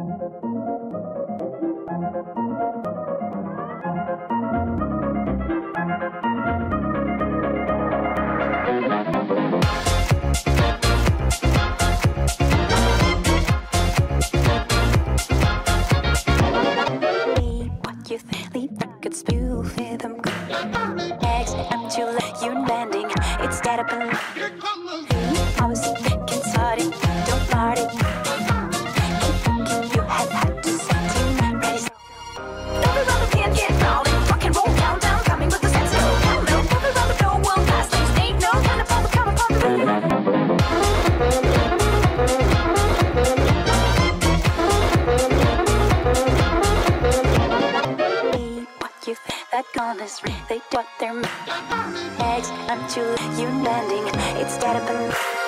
It's dead up and I was thinking, sorry, don't party. You have had to set him ready. Everybody can get rolling, rock and roll countdown, coming with the sense of countdown. Everybody know one last things ain't no kind of problem coming from the what you think that gone is real. They what they're eggs. I'm too late, you landing. It's dead up and